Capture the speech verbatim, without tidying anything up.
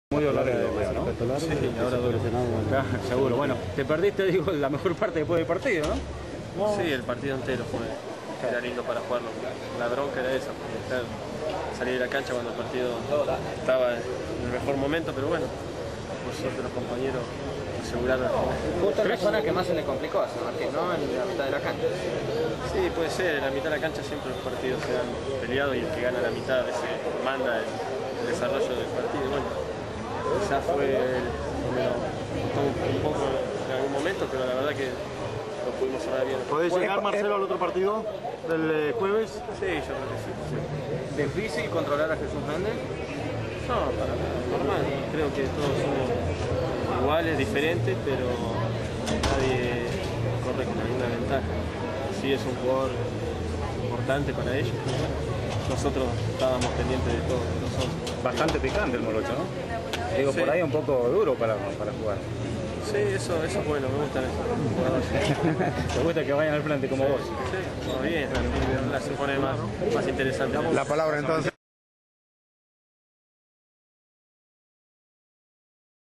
Muy doloroso, ¿no? Sí, ahora duele. Claro, seguro. Bueno, te perdiste, digo, la mejor parte después del partido, ¿no? Sí, el partido entero fue, era lindo para jugarlo. La bronca era esa, porque estar, salir de la cancha cuando el partido estaba en el mejor momento, pero bueno, por suerte los compañeros aseguraron. Justo en la zona que más se le complicó a San Martín, ¿no? En la mitad de la cancha. Sí, puede ser, en la mitad de la cancha siempre los partidos se han peleado y el que gana la mitad a veces manda el, el desarrollo del partido. Bueno, quizás fue el, me lo costó un poco en algún momento, pero la verdad que lo pudimos cerrar bien. ¿Podés llegar, Marcelo, al otro partido del eh, jueves? Sí, yo creo que sí. sí. ¿Difícil controlar a Jesús Méndez? No, para nada, normal. Creo que todos somos iguales, diferentes, pero nadie corre con ninguna ventaja. Sí es un jugador importante para ellos. Nosotros estábamos pendientes de todo nosotros. Bastante picante el Morocho, ¿no? Digo, Sí. por ahí un poco duro para, para jugar. Sí, eso, eso es bueno, me gustan esos jugadores. ¿Te gusta que vayan al frente como vos? Sí, todo bien, se pone más, más interesante. La palabra entonces.